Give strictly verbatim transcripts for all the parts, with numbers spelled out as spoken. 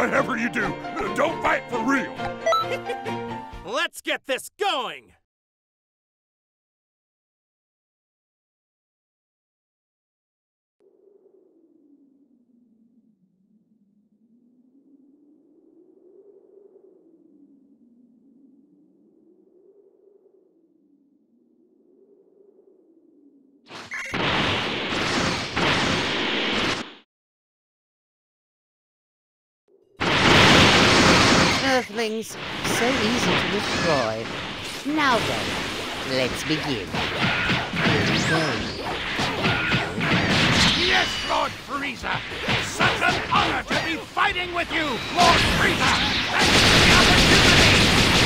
Whatever you do, don't fight for real. Let's get this going! Earthlings, so easy to destroy. Now then, let's begin. Here we go. Yes, Lord Frieza! Such an honor to be fighting with you, Lord Frieza! Thanks for the opportunity!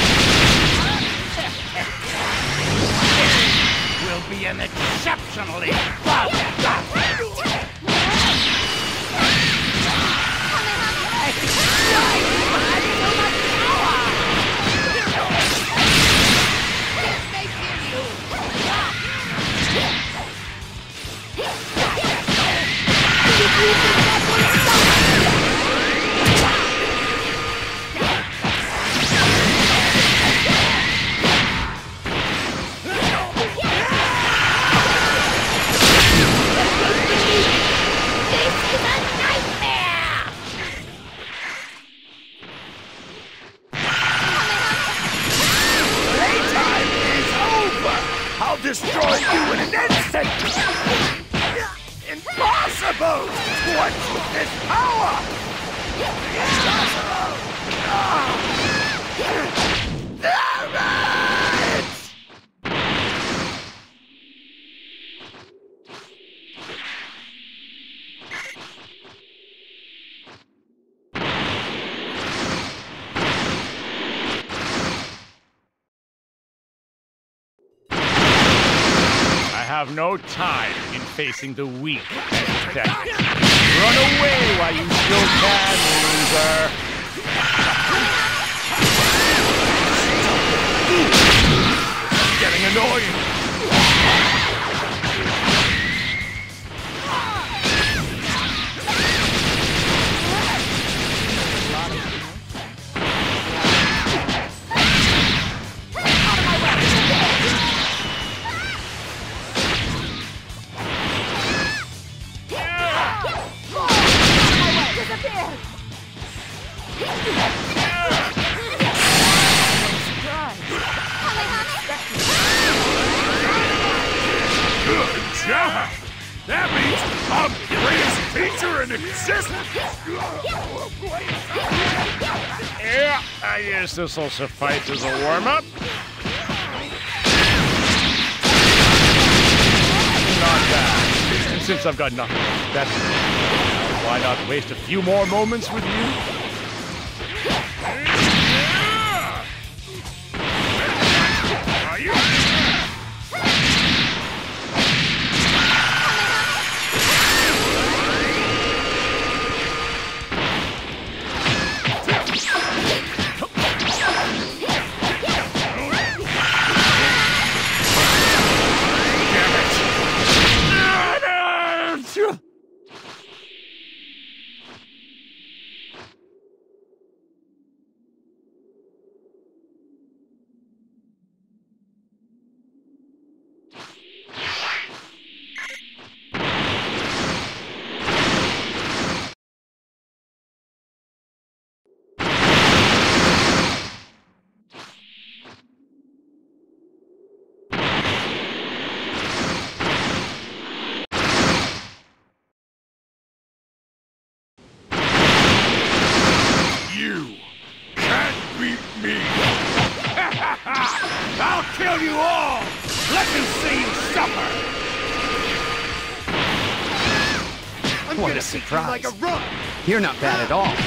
This will be an exceptionally fun battle! Destroy you in an instant! Impossible! What's with this power? Impossible! Damn it! I have no time in facing the weak and pathetic. Run away while you still can, loser! It's getting annoying! That means I'm the greatest teacher in existence! Yeah, I guess this'll suffice as a warm-up. Not bad. And since I've got nothing else better to do, why not waste a few more moments with you? I'll kill you all! Let me see you suffer! I'm What gonna a surprise. Like a rug. You're not bad at all.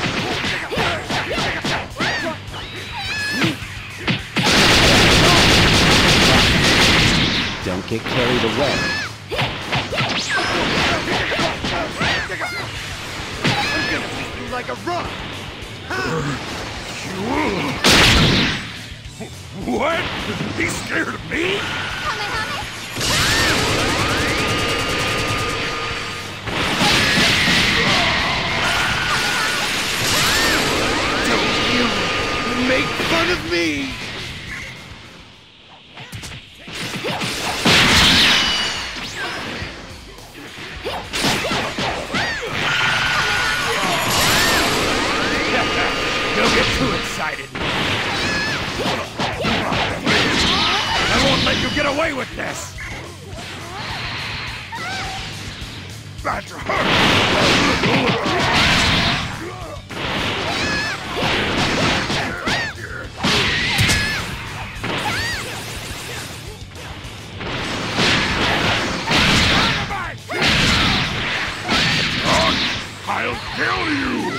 Don't get carried away. I'm gonna beat you like a rug! What? He's scared of me? make fun of me! Don't get too excited. I won't let you get away with this! That hurt! I'll kill you!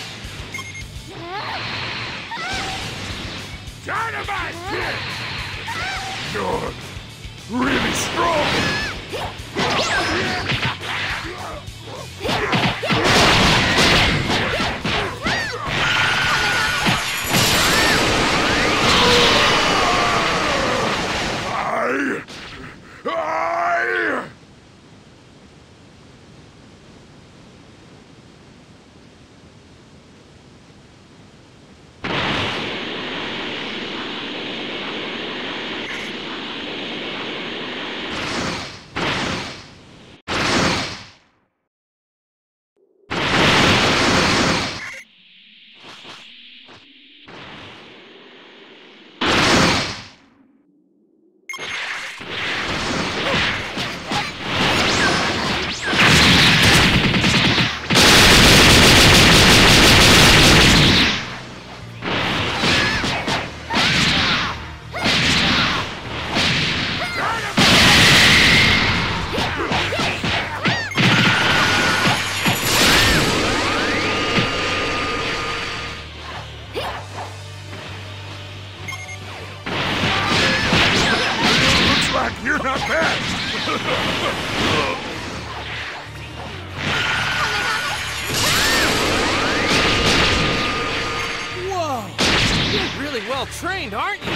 Dynamite! You're really strong! I... I... You're not bad! Whoa! You're really well trained, aren't you?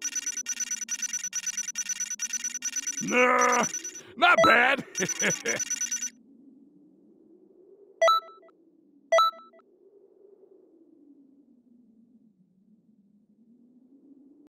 Nah, not bad.